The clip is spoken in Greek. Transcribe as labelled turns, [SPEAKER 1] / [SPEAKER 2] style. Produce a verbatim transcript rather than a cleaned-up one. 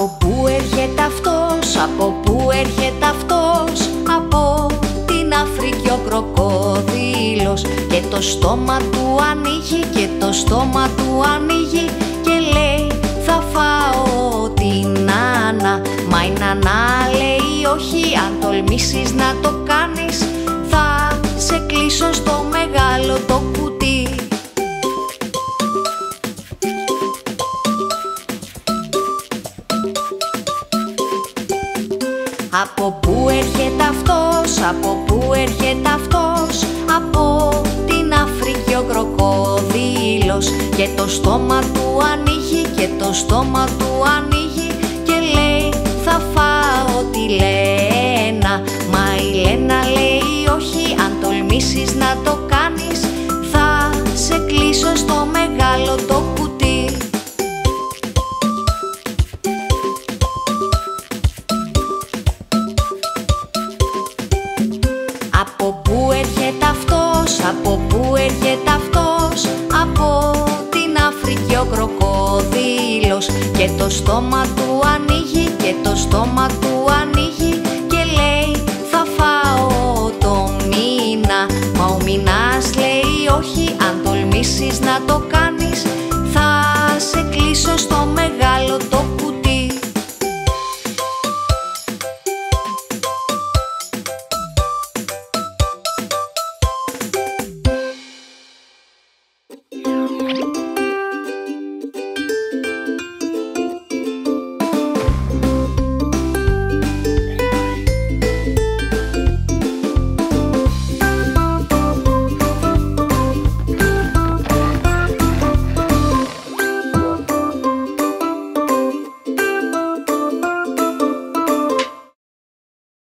[SPEAKER 1] Από πού έρχεται αυτός, από πού έρχεται αυτός? Από την Αφρική ο κροκόδιλος. Και το στόμα του ανοίγει, και το στόμα του ανοίγει και λέει θα φάω την Νάνα. Μα η Νάνα λέει όχι, αν τολμήσεις να το κάνεις θα σε κλείσω στο μεγάλο το κουτί. Από πού έρχεται αυτός, από πού έρχεται αυτός? Από την Αφρική ο κροκόδιλος. Και το στόμα του ανοίγει, και το στόμα του ανοίγει και λέει θα φάω τη Λένα. Μα η Λένα λέει όχι, αν τολμήσεις να το κάνεις θα σε κλείσω στο μεγάλο το κουτί. Από πού έρχεται αυτός, από πού έρχεται αυτός? Από την Αφρική ο κροκόδιλος. Και το στόμα του ανοίγει, και το στόμα του ανοίγει και λέει θα φάω το Μήνα. Μα ο Μήνας λέει όχι, αν τολμήσεις να το κάνεις θα σε κλείσω στο